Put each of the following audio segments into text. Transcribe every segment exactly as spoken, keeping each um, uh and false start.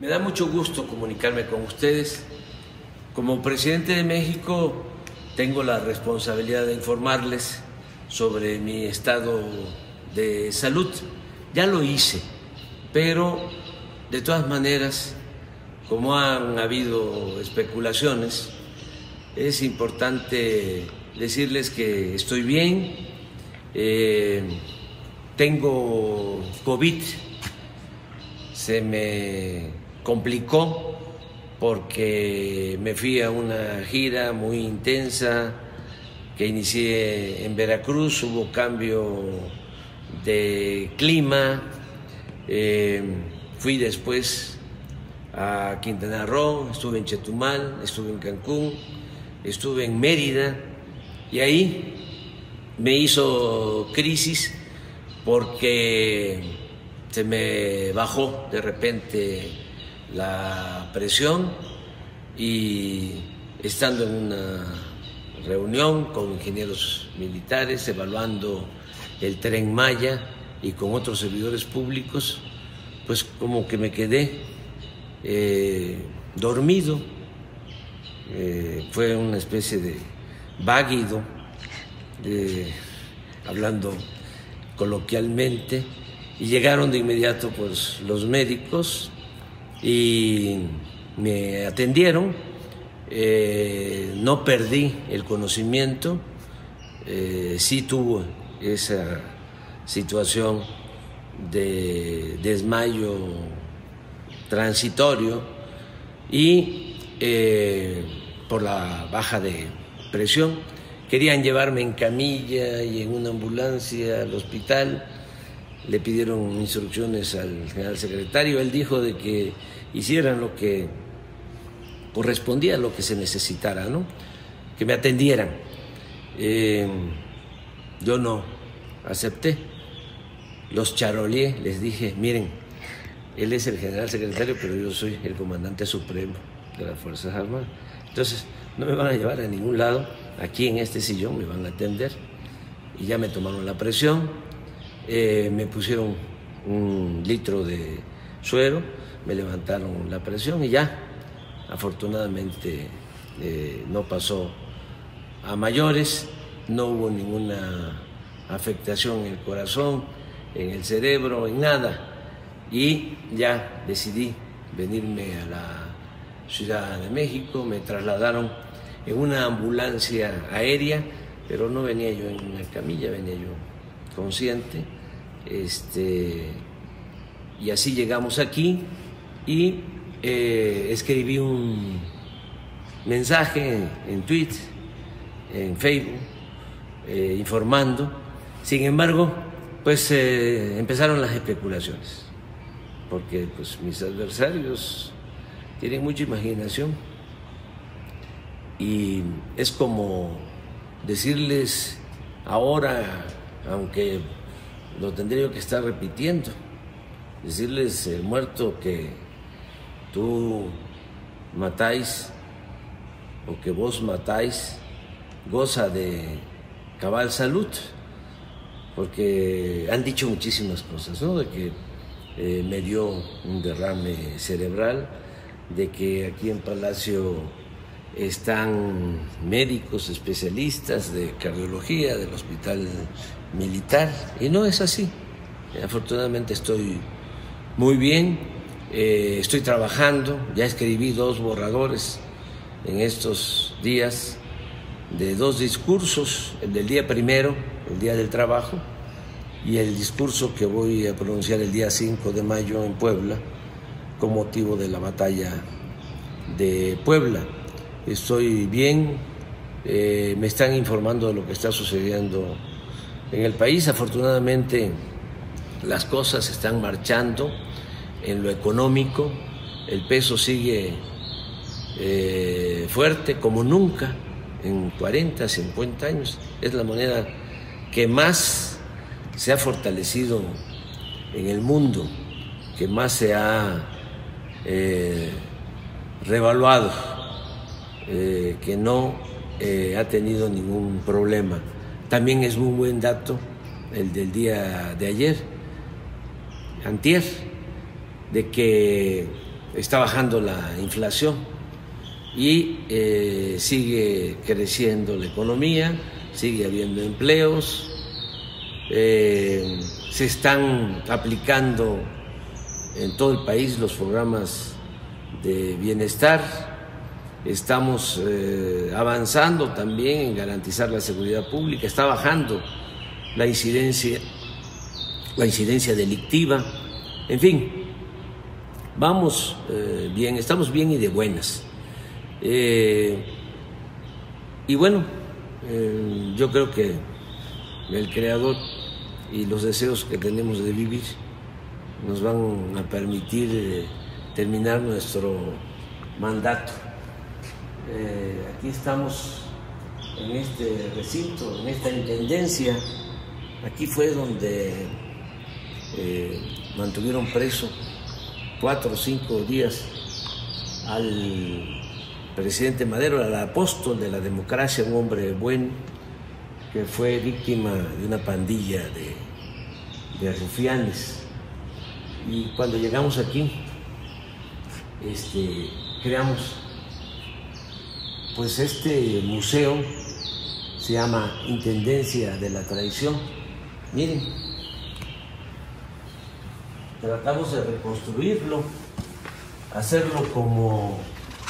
Me da mucho gusto comunicarme con ustedes. Como presidente de México tengo la responsabilidad de informarles sobre mi estado de salud. Ya lo hice, pero de todas maneras, como han habido especulaciones, es importante decirles que estoy bien, eh, tengo COVID, se me complicó porque me fui a una gira muy intensa que inicié en Veracruz, hubo cambio de clima, eh, fui después a Quintana Roo, estuve en Chetumal, estuve en Cancún, estuve en Mérida y ahí me hizo crisis porque se me bajó de repente la presión y estando en una reunión con ingenieros militares evaluando el Tren Maya y con otros servidores públicos, pues como que me quedé eh, dormido, eh, fue una especie de váguido, eh, hablando coloquialmente, y llegaron de inmediato pues los médicos y me atendieron, eh, no perdí el conocimiento, eh, sí tuve esa situación de desmayo transitorio y eh, por la baja de presión querían llevarme en camilla y en una ambulancia al hospital. Le pidieron instrucciones al general secretario, él dijo de que hicieran lo que correspondía, lo que se necesitara, ¿no? Que me atendieran. Eh, yo no acepté, los charoleé, les dije, miren, él es el general secretario, pero yo soy el comandante supremo de las Fuerzas Armadas. Entonces, no me van a llevar a ningún lado, aquí en este sillón me van a atender. Y ya me tomaron la presión. Eh, me pusieron un litro de suero, me levantaron la presión y ya, afortunadamente eh, no pasó a mayores, no hubo ninguna afectación en el corazón, en el cerebro, en nada. Y ya decidí venirme a la Ciudad de México, me trasladaron en una ambulancia aérea, pero no venía yo en una camilla, venía yo consciente, este, y así llegamos aquí y eh, escribí un mensaje en, en Twitter, en Facebook, eh, informando. Sin embargo, pues eh, empezaron las especulaciones, porque pues mis adversarios tienen mucha imaginación y es como decirles ahora, aunque lo tendría que estar repitiendo, decirles, el muerto que tú matáis o que vos matáis goza de cabal salud, porque han dicho muchísimas cosas, ¿no? De que eh, me dio un derrame cerebral, de que aquí en Palacio están médicos especialistas de cardiología del Hospital Militar, y no es así. Afortunadamente estoy muy bien, eh, estoy trabajando, ya escribí dos borradores en estos días de dos discursos, el del día primero, el Día del Trabajo, y el discurso que voy a pronunciar el día cinco de mayo en Puebla con motivo de la batalla de Puebla. Estoy bien, eh, me están informando de lo que está sucediendo en el país. Afortunadamente las cosas están marchando en lo económico, el peso sigue eh, fuerte como nunca en cuarenta, cincuenta años. Es la moneda que más se ha fortalecido en el mundo, que más se ha eh, revaluado, eh, que no eh, ha tenido ningún problema. También es muy buen dato el del día de ayer, antier, de que está bajando la inflación y eh, sigue creciendo la economía, sigue habiendo empleos, eh, se están aplicando en todo el país los programas de bienestar, estamos eh, avanzando también en garantizar la seguridad pública, está bajando la incidencia, la incidencia delictiva, en fin, vamos eh, bien, estamos bien y de buenas. Eh, y bueno, eh, yo creo que el Creador y los deseos que tenemos de vivir nos van a permitir eh, terminar nuestro mandato. Eh, aquí estamos en este recinto, en esta intendencia. Aquí fue donde eh, mantuvieron preso cuatro o cinco días al presidente Madero, al apóstol de la democracia, un hombre bueno que fue víctima de una pandilla de, de rufianes. Y cuando llegamos aquí, este, creamos pues este museo, se llama Intendencia de la Tradición. Miren, tratamos de reconstruirlo, hacerlo como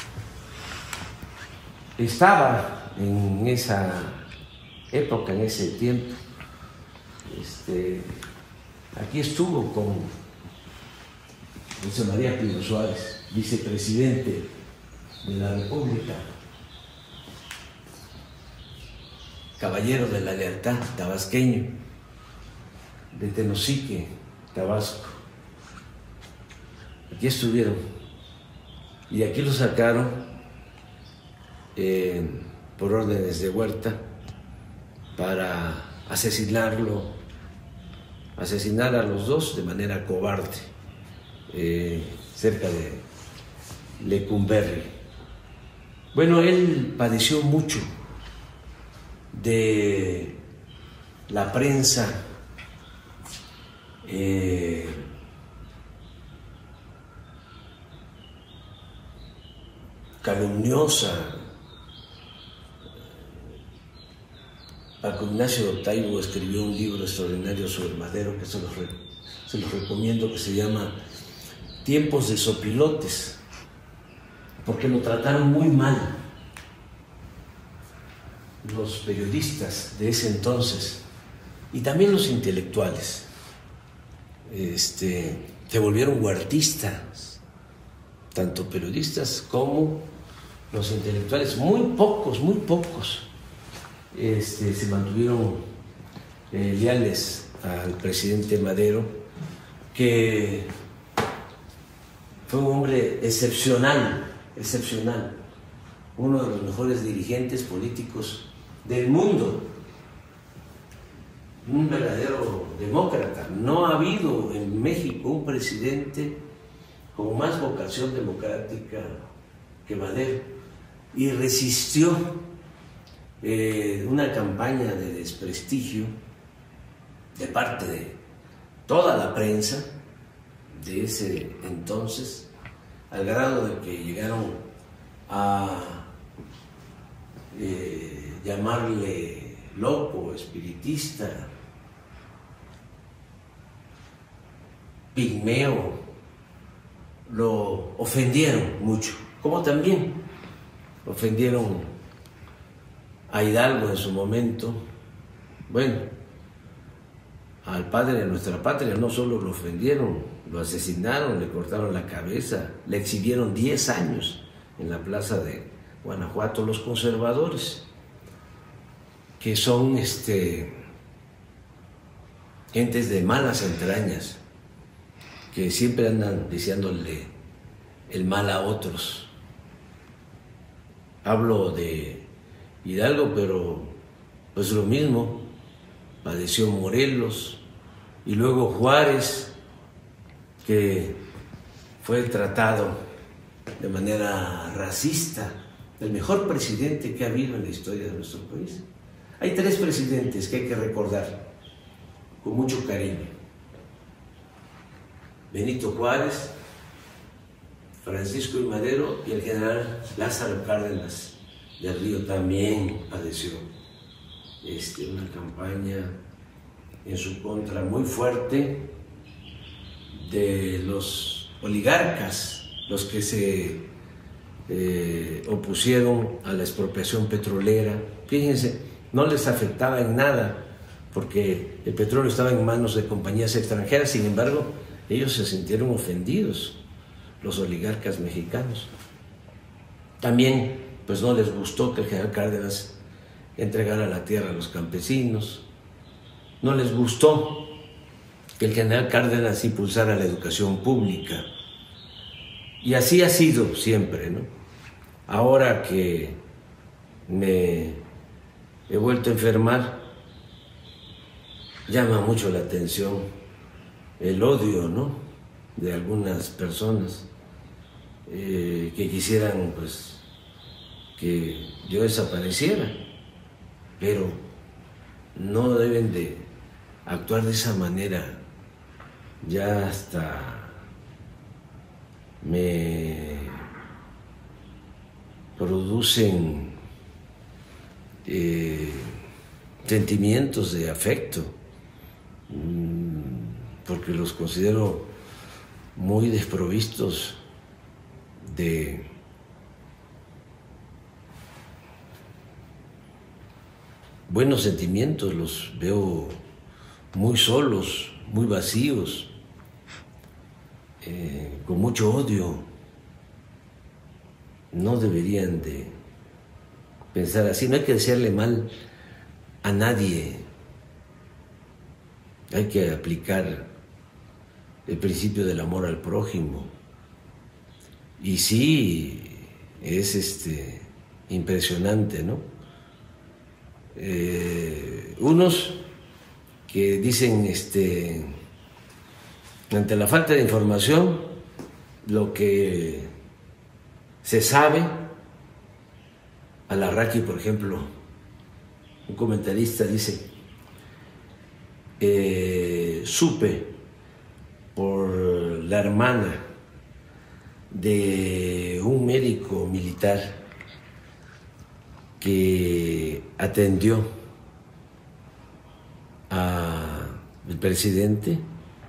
estaba en esa época, en ese tiempo. Este, aquí estuvo con José María Pino Suárez, vicepresidente de la República, caballero de la lealtad, tabasqueño, de Tenosique, Tabasco. Aquí estuvieron y aquí lo sacaron eh, por órdenes de Huerta para asesinarlo, asesinar a los dos de manera cobarde, eh, cerca de Lecumberri. Bueno, él padeció mucho de la prensa eh, calumniosa. Paco Ignacio Taibo escribió un libro extraordinario sobre Madero que se los, re, se los recomiendo, que se llama Tiempos de Sopilotes, porque lo trataron muy mal los periodistas de ese entonces y también los intelectuales. Este, se volvieron huertistas, tanto periodistas como los intelectuales. Muy pocos, muy pocos este, se mantuvieron eh, leales al presidente Madero, que fue un hombre excepcional, excepcional, uno de los mejores dirigentes políticos del mundo, un verdadero demócrata. No ha habido en México un presidente con más vocación democrática que Madero, y resistió eh, una campaña de desprestigio de parte de toda la prensa de ese entonces, al grado de que llegaron a eh, llamarle loco, espiritista, pigmeo. Lo ofendieron mucho, como también ofendieron a Hidalgo en su momento. Bueno, al padre de nuestra patria no solo lo ofendieron, lo asesinaron, le cortaron la cabeza, le exhibieron diez años en la plaza de Guanajuato los conservadores, que son este, gentes de malas entrañas, que siempre andan deseándole el mal a otros. Hablo de Hidalgo, pero pues lo mismo, padeció Morelos, y luego Juárez, que fue tratado de manera racista, el mejor presidente que ha habido en la historia de nuestro país. Hay tres presidentes que hay que recordar con mucho cariño: Benito Juárez, Francisco I. Madero y el general Lázaro Cárdenas del Río también padeció este, una campaña en su contra muy fuerte de los oligarcas, los que se eh, opusieron a la expropiación petrolera. Fíjense, no les afectaba en nada porque el petróleo estaba en manos de compañías extranjeras, sin embargo, ellos se sintieron ofendidos, los oligarcas mexicanos. También, pues no les gustó que el general Cárdenas entregara la tierra a los campesinos, no les gustó que el general Cárdenas impulsara la educación pública. Y así ha sido siempre, ¿no? Ahora que me he vuelto a enfermar, llama mucho la atención el odio, ¿no?, de algunas personas eh, que quisieran, pues, que yo desapareciera, pero no deben de actuar de esa manera. Ya hasta me producen eh, sentimientos de afecto, porque los considero muy desprovistos de buenos sentimientos, los veo muy solos, muy vacíos, eh, con mucho odio. No deberían de pensar así, no hay que desearle mal a nadie, hay que aplicar el principio del amor al prójimo. Y sí, es este, impresionante, ¿no? Eh, unos que dicen, este, ante la falta de información, lo que se sabe, Alarraqui, por ejemplo, un comentarista dice, eh, supe por la hermana de un médico militar que atendió al presidente,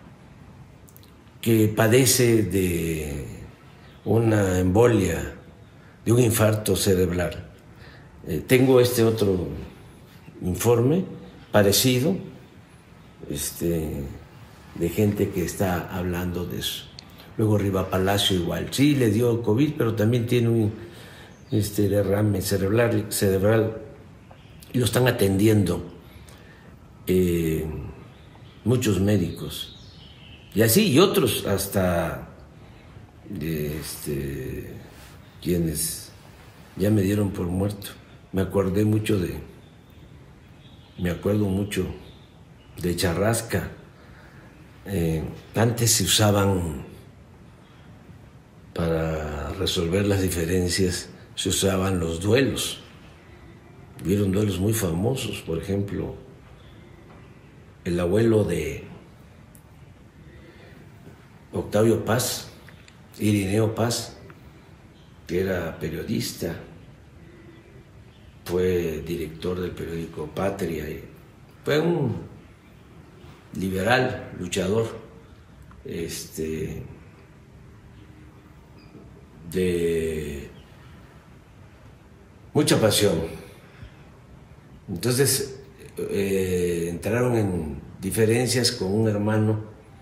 que padece de una embolia, de un infarto cerebral. Eh, tengo este otro informe parecido, este, de gente que está hablando de eso. Luego Riva Palacio igual, sí le dio COVID, pero también tiene un este, derrame cerebral, cerebral y lo están atendiendo eh, muchos médicos. Y así, y otros hasta este, quienes ya me dieron por muerto. Me acordé mucho de, me acuerdo mucho de Charrasca. Eh, antes se usaban, para resolver las diferencias, se usaban los duelos. Hubieron duelos muy famosos, por ejemplo, el abuelo de Octavio Paz, Irineo Paz, que era periodista, fue director del periódico Patria, y fue un liberal, luchador, este, de mucha pasión. Entonces eh, entraron en diferencias con un hermano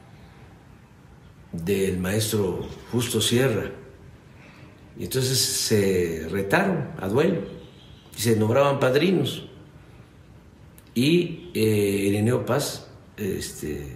del maestro Justo Sierra, y entonces se retaron a duelo y se nombraban padrinos, y eh, Irineo Paz este,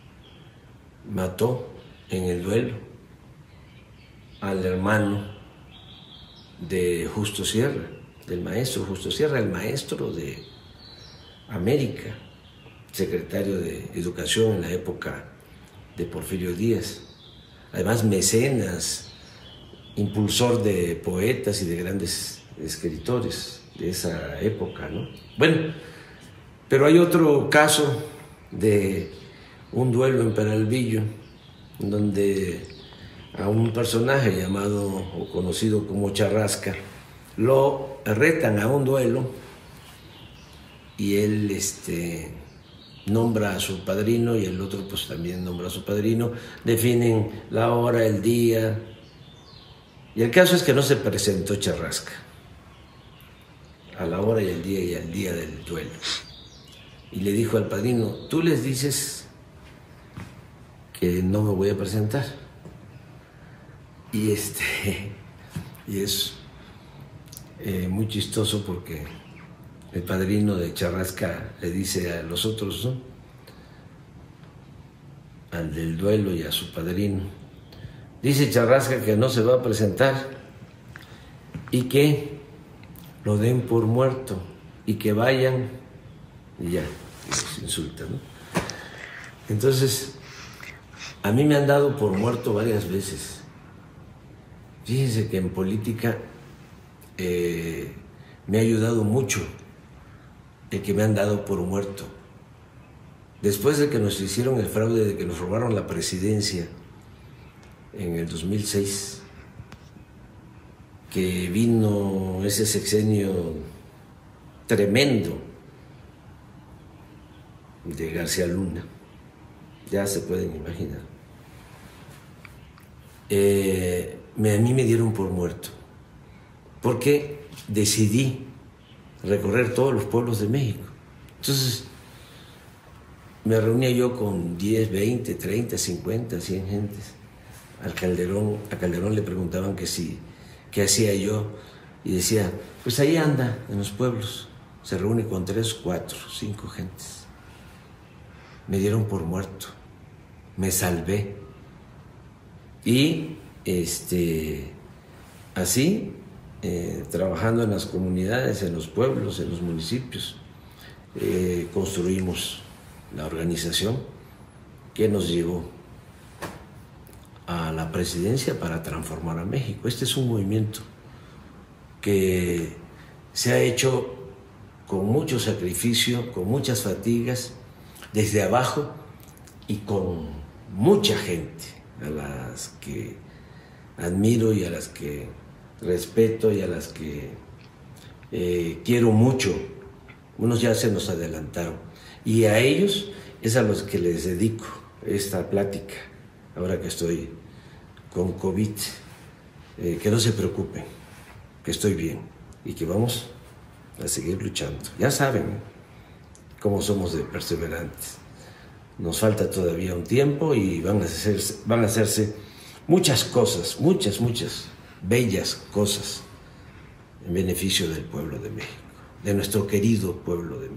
mató en el duelo al hermano de Justo Sierra, del maestro Justo Sierra, el maestro de América, secretario de Educación en la época de Porfirio Díaz, además mecenas, impulsor de poetas y de grandes escritores de esa época, ¿no? Bueno, pero hay otro caso de un duelo en Peralvillo, donde a un personaje llamado o conocido como Charrasca, lo retan a un duelo y él este, nombra a su padrino y el otro pues también nombra a su padrino, definen la hora, el día, y el caso es que no se presentó Charrasca a la hora y el día y al día del duelo. Y le dijo al padrino, tú les dices que no me voy a presentar. Y, este, y es eh, muy chistoso porque el padrino de Charrasca le dice a los otros, ¿no?, al del duelo y a su padrino, dice Charrasca que no se va a presentar y que lo den por muerto y que vayan y ya, y los insultan, ¿no? Entonces, a mí me han dado por muerto varias veces. Fíjense que en política eh, me ha ayudado mucho el que me han dado por muerto. Después de que nos hicieron el fraude, de que nos robaron la presidencia en el dos mil seis, que vino ese sexenio tremendo de García Luna, ya se pueden imaginar. Eh, me, a mí me dieron por muerto, porque decidí recorrer todos los pueblos de México. Entonces, me reunía yo con diez, veinte, treinta, cincuenta, cien gentes. Al Calderón, a Calderón le preguntaban que si, qué hacía yo, y decía, pues ahí anda, en los pueblos, se reúne con tres, cuatro, cinco gentes. Me dieron por muerto, me salvé. Y este, así, eh, trabajando en las comunidades, en los pueblos, en los municipios, eh, construimos la organización que nos llevó a la presidencia para transformar a México. Este es un movimiento que se ha hecho con mucho sacrificio, con muchas fatigas, desde abajo y con mucha gente, a las que admiro y a las que respeto y a las que eh, quiero mucho. Unos ya se nos adelantaron y a ellos es a los que les dedico esta plática, ahora que estoy con COVID, eh, que no se preocupen, que estoy bien y que vamos a seguir luchando. Ya saben, ¿eh?, cómo somos de perseverantes. Nos falta todavía un tiempo y van a hacerse, van a hacerse muchas cosas, muchas, muchas bellas cosas en beneficio del pueblo de México, de nuestro querido pueblo de México.